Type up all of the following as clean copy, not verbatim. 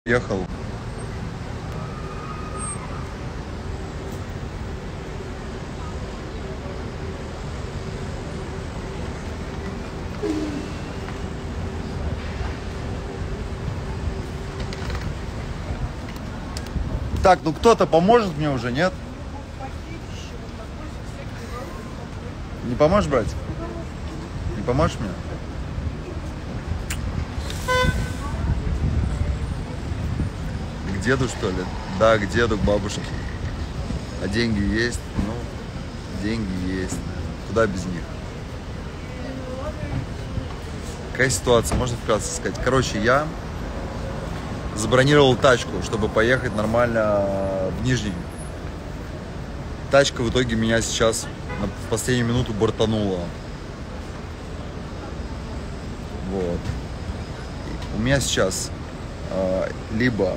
Ехал. Так, ну кто-то поможет мне уже, нет? Не поможешь брать? Не поможешь мне? К деду, что ли? Да, к деду, к бабушке. А деньги есть? Ну, деньги есть. Куда без них? Какая ситуация? Можно вкратце сказать? Короче, я забронировал тачку, чтобы поехать нормально в Нижний. Тачка в итоге меня сейчас в последнюю минуту бортанула. Вот. У меня сейчас либо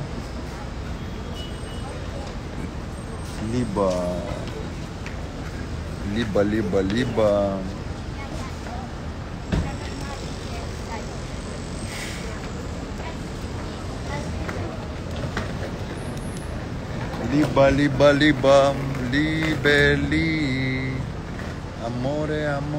либели, аморе, амор.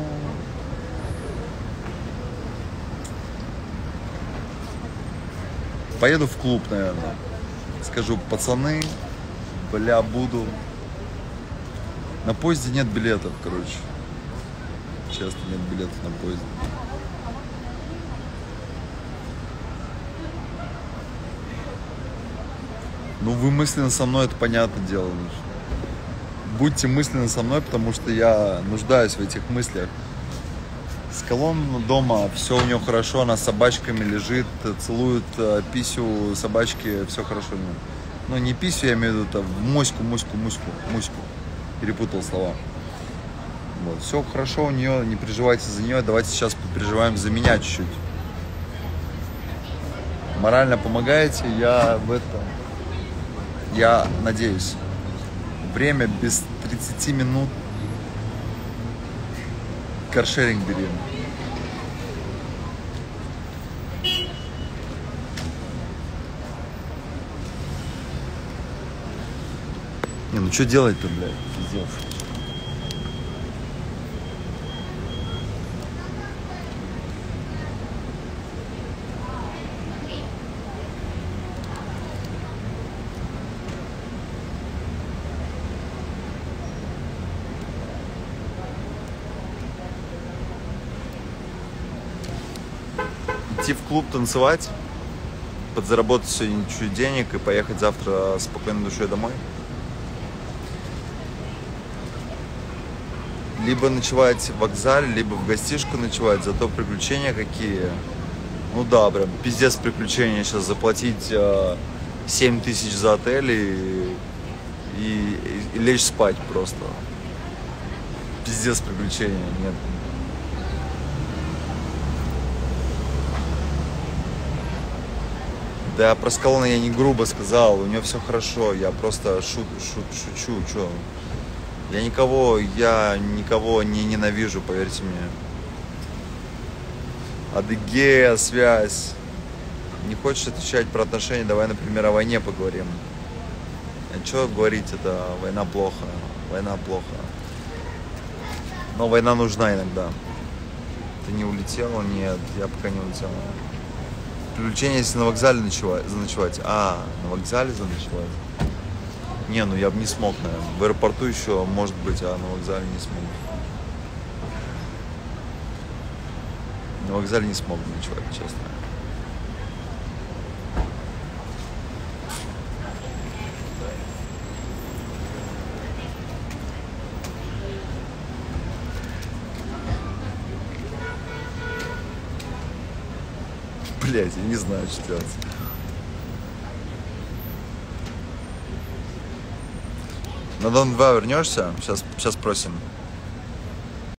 Поеду в клуб, наверное. Скажу, пацаны, бля, буду. На поезде нет билетов, короче. Честно, нет билетов на поезде. Ну, вы мысленно со мной, это понятное дело. Будьте мысленно со мной, потому что я нуждаюсь в этих мыслях. Скалон дома, все у нее хорошо, она с собачками лежит, целует писю собачки, все хорошо. Ну, не писю, я имею в виду, моську. Перепутал слова. Вот. Все хорошо у нее, не переживайте за нее. Давайте сейчас переживаем за меня чуть-чуть. Морально помогаете, я в этом. Я надеюсь. Время без 30 минут. Каршеринг берем. Не, ну что делать-то, блядь, пиздец. Идти в клуб танцевать, подзаработать сегодня чуть денег и поехать завтра спокойной душой домой. Либо ночевать в вокзале, либо в гостишку ночевать, зато приключения какие. Ну да, прям пиздец приключения сейчас заплатить 7 тысяч за отель и лечь спать просто. Пиздец приключения, нет. Да, про Скалона я не грубо сказал, у нее все хорошо, я просто шучу, что. Я никого не ненавижу, поверьте мне. Адыгея, связь. Не хочешь отвечать про отношения, давай, например, о войне поговорим. А что говорить, это война плохо, Но война нужна иногда. Ты не улетела? Нет, я пока не улетела. Приключения, если на вокзале заночевать. А, на вокзале заночевать? Не, ну я бы не смог, наверное. В аэропорту еще, может быть, а на вокзале не смог. На вокзале не смог ночевать, честно. Блять, я не знаю, что делать. На Дон 2 вернешься? Сейчас спросим.